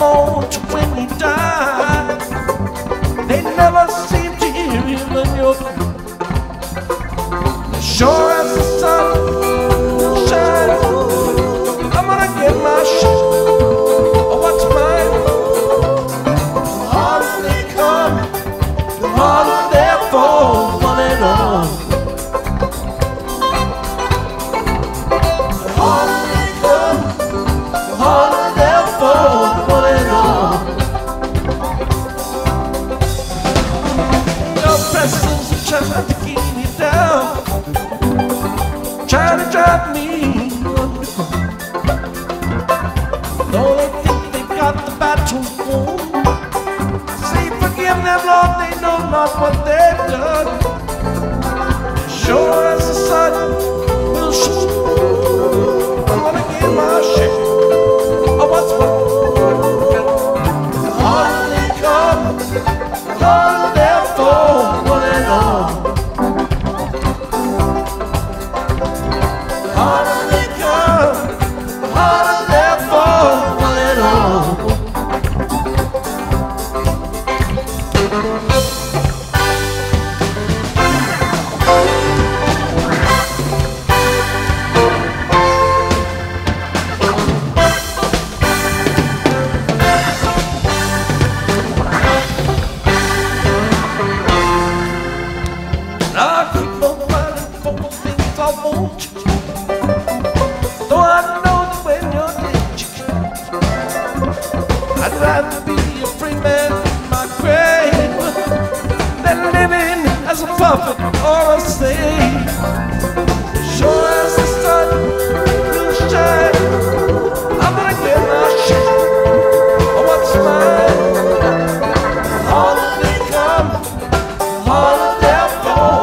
mourn when you die. They never seem to even your view. Sure as the sun will shine, I'm gonna get my shit. Oh, what's mine? The harder they come, the harder they fall, one and all. The harder they come, the harder they fall, one and all. Your presence is trying to keep me down, trying to drive me underground. Though they think they got the battle won, say forgive them, Lord, they know not what they've done. Sure as the sun will shoot, I'm gonna get my shit. Oh, what's what? The harder they come, the harder they fall, one and all. The harder they come, the harder they fall, one and all. I keep on running for the things I want you. Though I know that when you're dead, I'd rather be a free man in my grave than living as a puppet or a slave. Sure as the sun will shine, I'm gonna get my shit. Oh, what's mine? The harder they come, the harder they fall.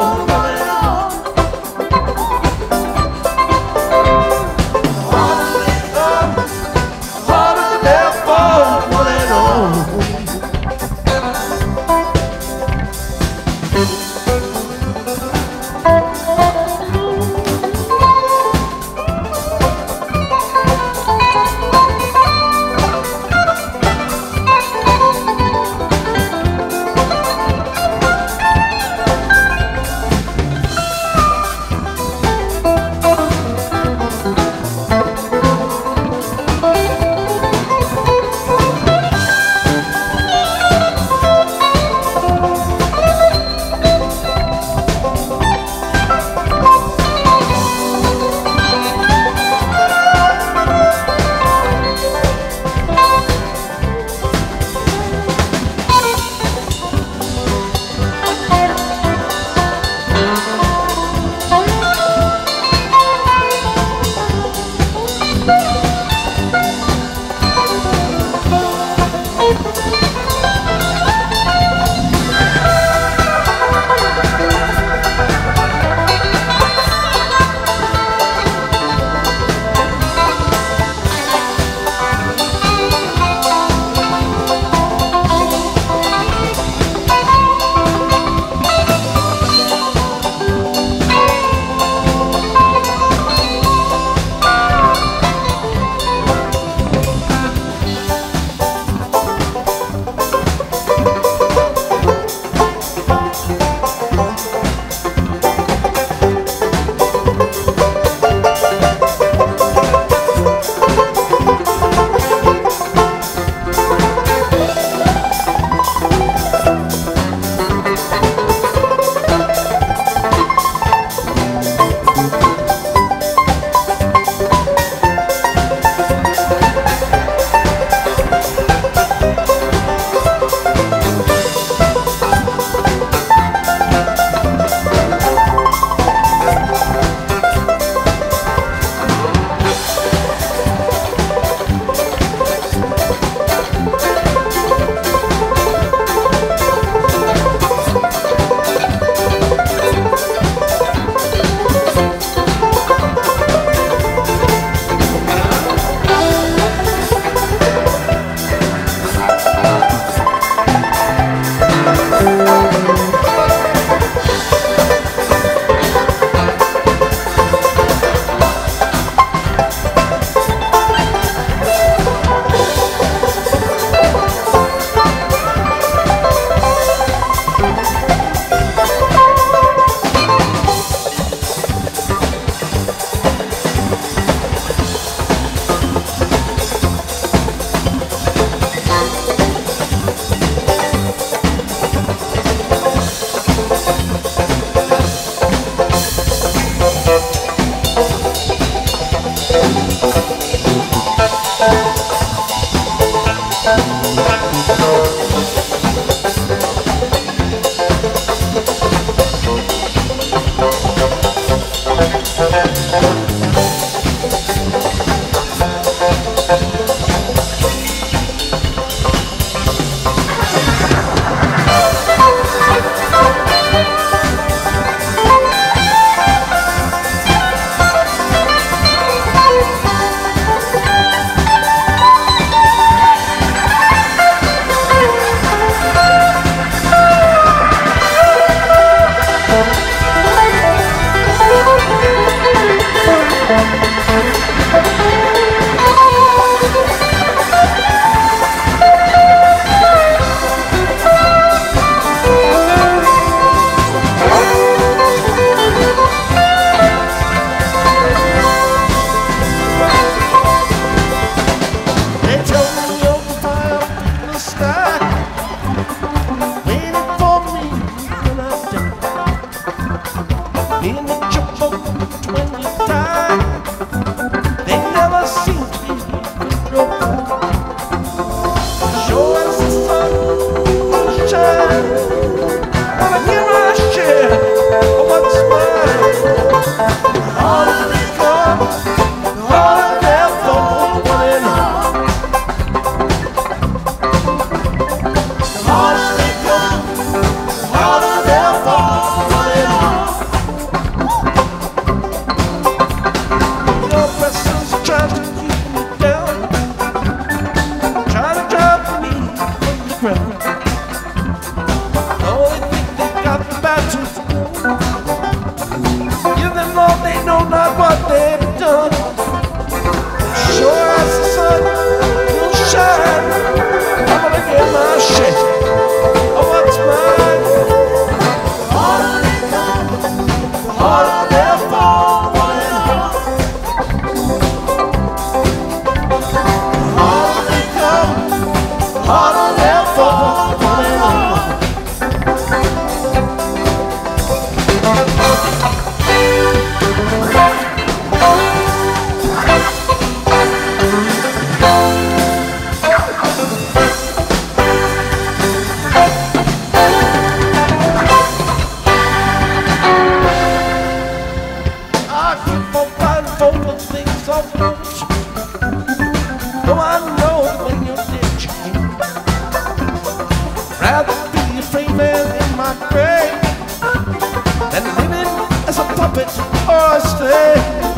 Puppet or a slave.